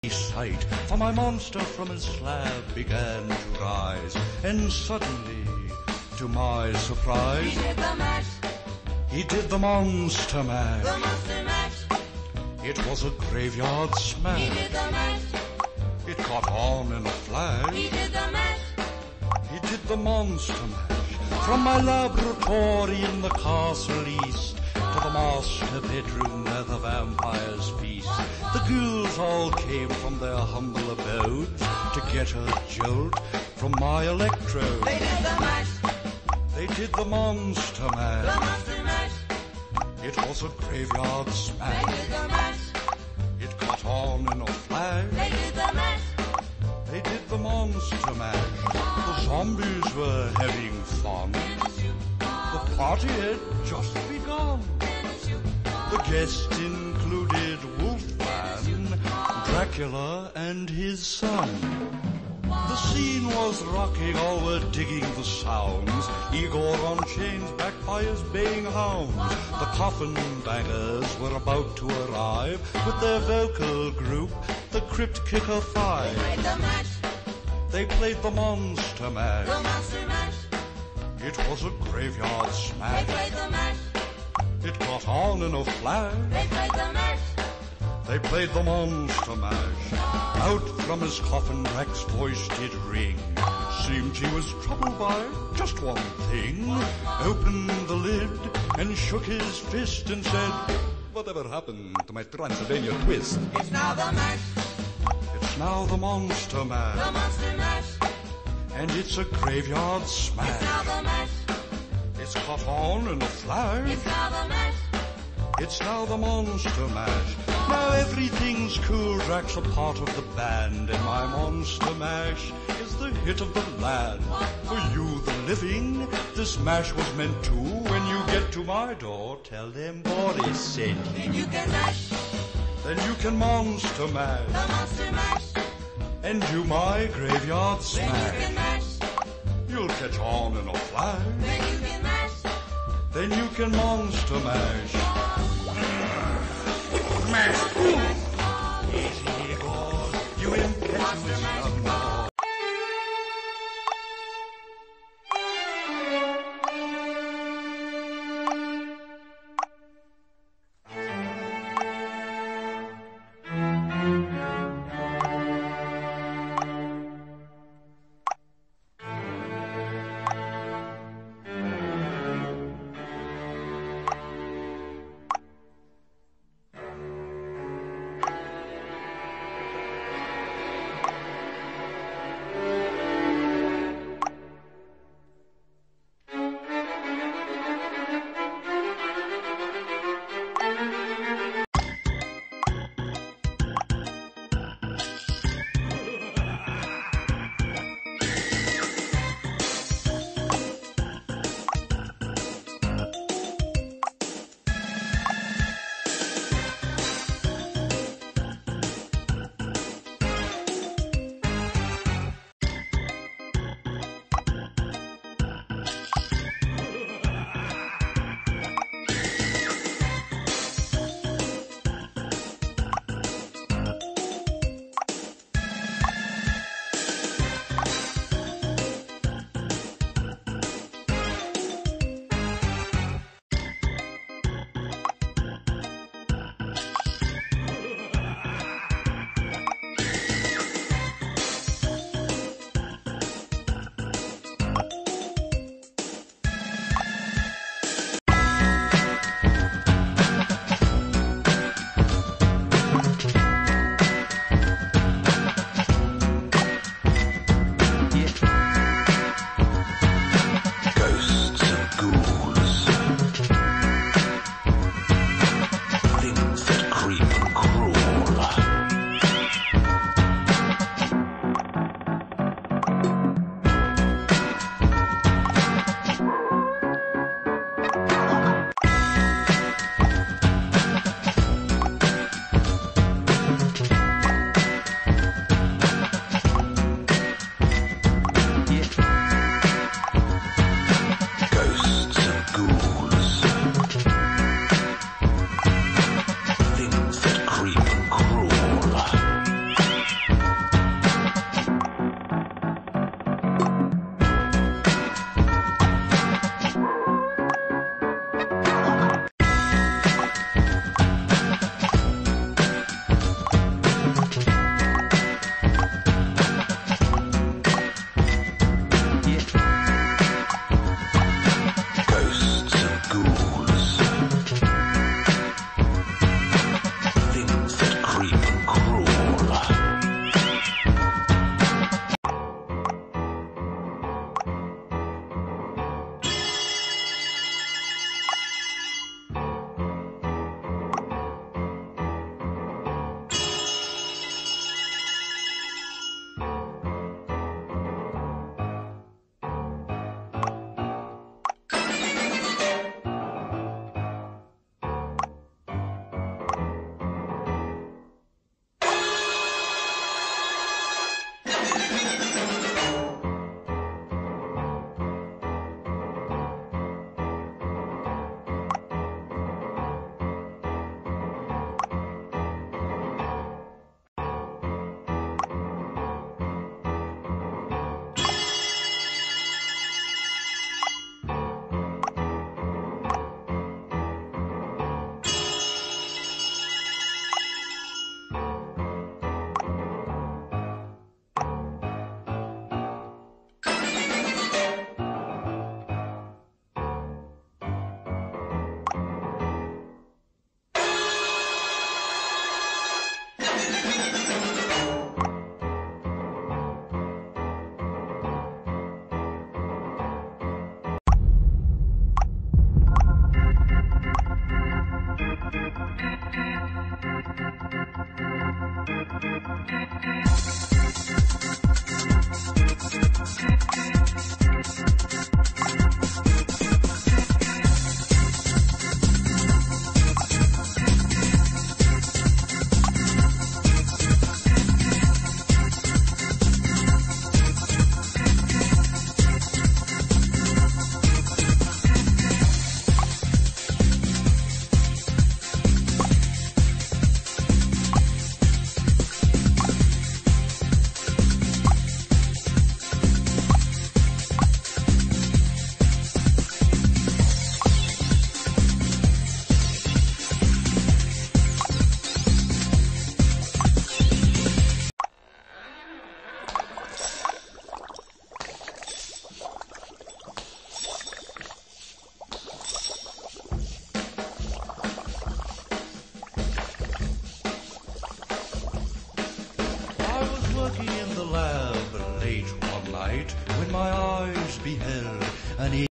sight, for my monster from his slab began to rise, and suddenly, to my surprise, he did the mash. He did the monster mash. The monster mash. It was a graveyard smash. He did the mash. It caught on in a flash. He did the mash. He did the monster mash. From my laboratory in the castle east to the master bedroom where the vampires feast, the ghouls all came from their humble abodes to get a jolt from my electrode. They did the mash. They did the monster mash. The monster mash. It was a graveyard smash. They did the mash. It caught on in a flash. They did the mash. They did the monster mash. The zombies were having fun. The party had just begun. The guests included Wolfman, Dracula, and his son. The scene was rocking, all were digging the sounds. Igor on chains, backed by his baying hounds. The coffin bangers were about to arrive with their vocal group, the Crypt Kicker Five. They played the mash. They played the monster mash. The monster mash. It was a graveyard They smash. played the mash. It got on in a flash. They played the mash. They played the monster mash. Out from his coffin, Rex's voice did ring. Seemed he was troubled by just one thing. Opened the lid and shook his fist and said, "Whatever happened to my Transylvania twist?" It's now the mash. It's now the monster mash. The monster mash. And it's a graveyard It's smash. now the mash. It's caught on in a flash. It's now the mash. It's now the monster mash. Now everything's cool, Drax a part of the band, and my monster mash is the hit of the land. For you, the living, this mash was meant to. When you get to my door, tell them Boris sent you. Then you can mash. Then you can monster mash The monster mash. and do my graveyard Then you can smash. mash. You'll catch on in a flash. Then you can mash. Then you can monster mash. Mash. Easy goes, you impetuous young dog. In the lab late one night when my eyes beheld an